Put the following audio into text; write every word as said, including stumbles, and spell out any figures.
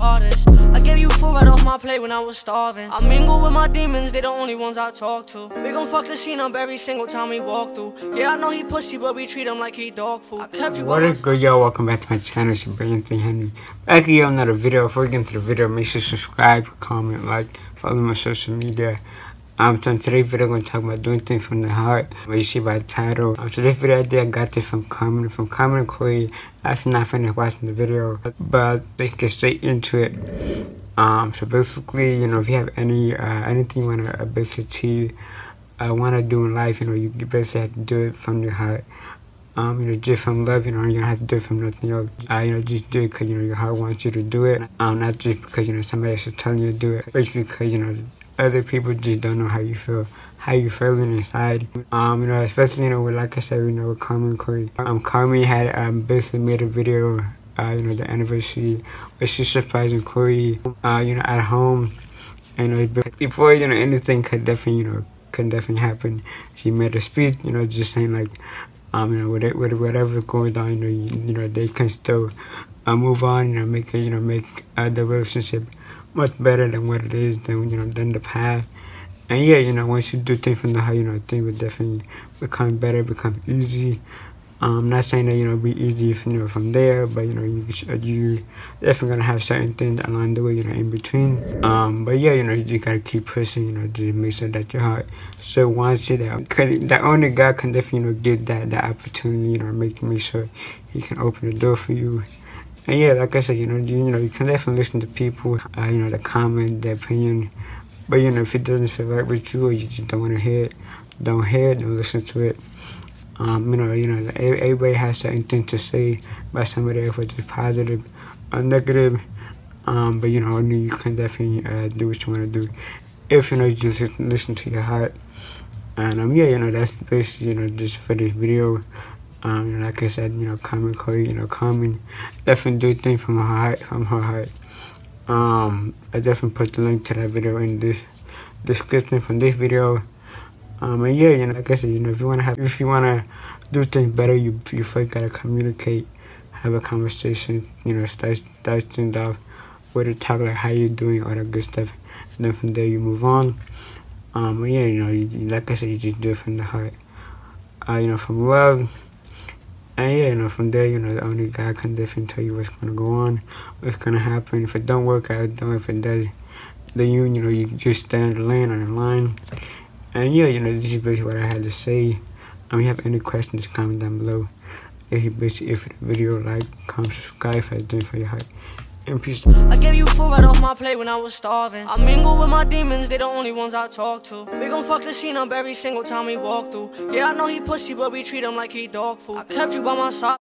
hardest. I gave you food right off my plate when I was starving. I mingle with my demons, they the only ones I talk to. We gon' fuck the scene up every single time we walk through. Yeah, I know he pussy, but we treat him like he dog food. I kept you What is good, y'all? Welcome back to my channel. It's your boy Anthony Henry. Back here on another video. Before we get into the video, make sure to subscribe, comment, like, follow my social media. Um, so in today's video, I'm going to talk about doing things from the heart. What you see by the title. Um, so this video I did, I got this from Carmen, from Carmen and Corey. Actually not finished watching the video, but let's get straight into it. Um, so basically, you know, if you have any, uh, anything you want to uh, basically achieve, uh, want to do in life, you know, you basically have to do it from your heart. Um, you know, just from love, you know, you don't have to do it from nothing else. Uh, you know, just do it because, you know, your heart wants you to do it. Um, not just because, you know, somebody else is telling you to do it, but because, you know, other people just don't know how you feel, how you feeling inside. Um, you know, especially, you know, with, like I said, you know, with Carmen and Corey. Um, Carmen had um, basically made a video, uh, you know, the anniversary, where she surprising Corey, uh, you know, at home. And you know, before, you know, anything could definitely, you know, could definitely happen. She made a speech, you know, just saying like, um, you know, whatever, whatever's going on, you know, you, you know, they can still uh, move on, you know, make it, you know, make uh, the relationship much better than what it is, than, you know, than the past. And yeah, you know, once you do things from the heart, you know, things will definitely become better, become easy. Um, I'm not saying that, you know, be easy, if, you know, from there, but, you know, you, you definitely gonna have certain things along the way, you know, in between. Um, but yeah, you know, you just gotta keep pushing, you know, just make sure that your heart still wants it. Because that only God can definitely, you know, give that, that opportunity, you know, make, make sure He can open the door for you. And yeah, like I said, you know, you, you know, you can definitely listen to people, uh, you know, the comment, their opinion. But, you know, if it doesn't feel right with you or you just don't want to hear it, don't hear it, don't listen to it. Um, you know, you know, everybody has certain things to say about somebody else, whether it's positive or negative. Um, but, you know, only you can definitely uh, do what you want to do if, you know, you just listen to your heart. And, um, yeah, you know, that's basically, you know, just for this video. Um, you know, like I said, you know, Carmen Corey, you know, Carmen definitely do things from her heart, from her heart. Um, I definitely put the link to that video in this description from this video. Um, and yeah, you know, like I said, you know, if you wanna have, if you wanna do things better, you you first gotta communicate, have a conversation, you know, start start things off with a talk like how you doing, all that good stuff, and then from there you move on. Um, and yeah, you know, you, like I said, you just do it from the heart. Uh, you know, from love. And yeah, you know, from there, you know, the only God can definitely tell you what's going to go on, what's going to happen. If it don't work out, don't. If it does, then you, you know, you just stand the lane on the line. And yeah, you know, this is basically what I had to say. Um, if you have any questions, comment down below. If you basically, if the video, like, comment, subscribe, for doing for your heart. And peace. I gave you food right off my plate when I was starving. I mingle with my demons, they the only ones I talk to. We gon' fuck the scene up every single time we walk through. Yeah, I know he pussy, but we treat him like he dog food. I kept you by my side.